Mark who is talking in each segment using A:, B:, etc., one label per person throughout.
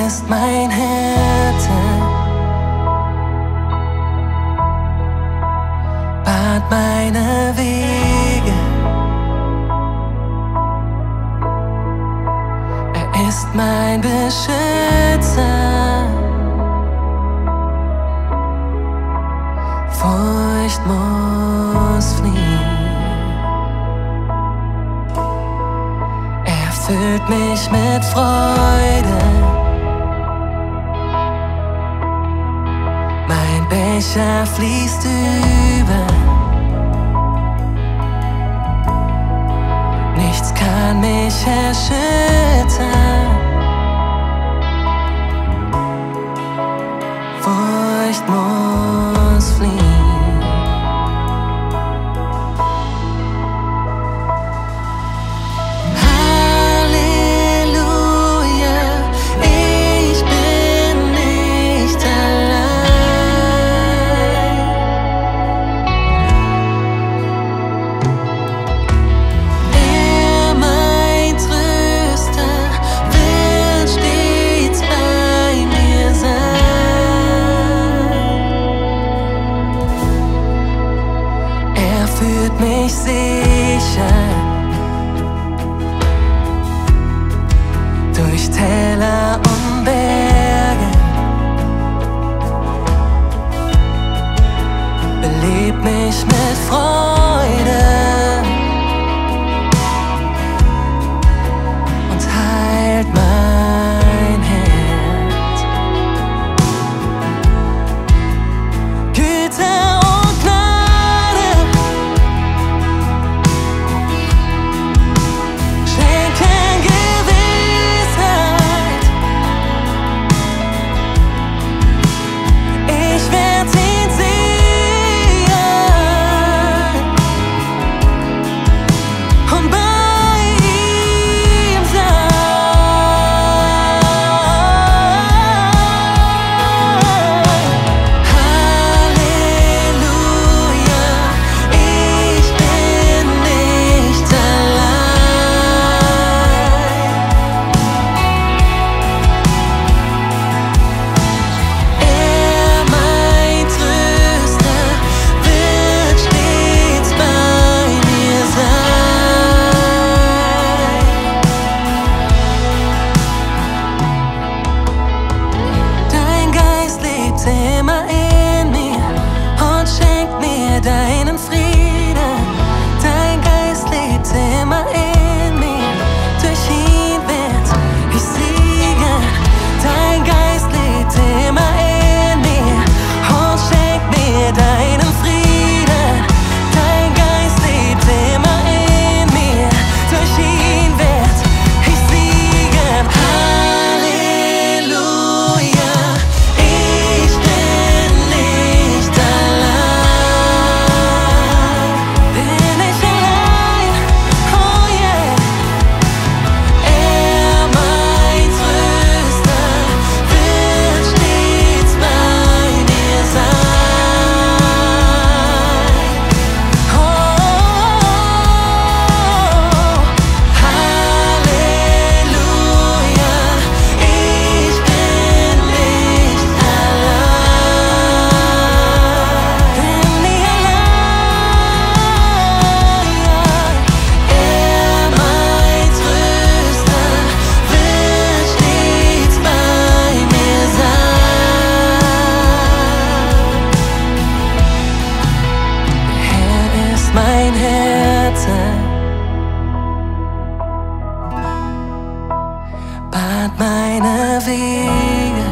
A: ist mein Hirte, bahnt meine Wege. Er ist mein Beschützer, Furcht muss fliehen. Er füllt mich mit Freude, mein Becher fließt über. Nichts kann mich erschüttern. Furcht muss fliehen. Führt mich sicher durch Täler und Berge, belebt mich mit Freude und heilt mein Herz. Güte immer in mir und schenkt mir deinen Frieden. Dein Geist lebt immer in mir, durch ihn werd ich siegen. Dein Geist lebt immer in mir und schenkt mir deinen Frieden. Dein Geist lebt immer in mir, durch ihn werd ich siegen. Halleluja. Mein Hirte bahnt meine Wege.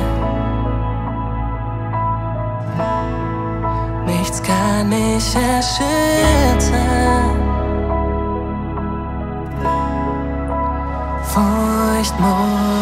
A: Nichts kann mich erschüttern. Furcht muss